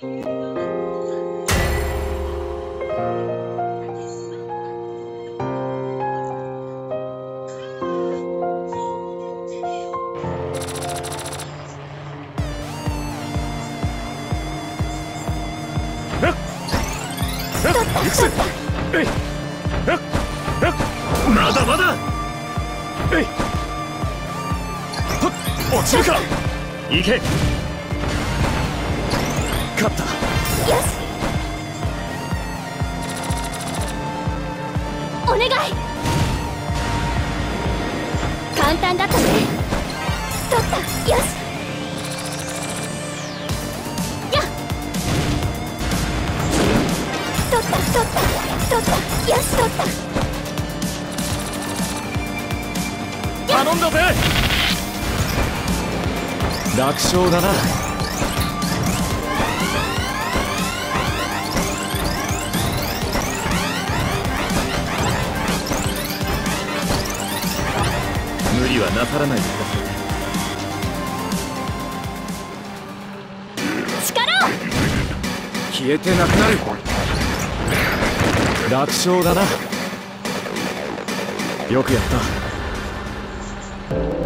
まだまだ。落ちるか。行け。勝った。 よし。お願い。簡単だったね。取った。よし。やっ。取った。よし、取った。 頼んだぜ。楽勝だな。無理はなさらないでください。 力を。 消えてなくなる。楽勝だな。よくやった。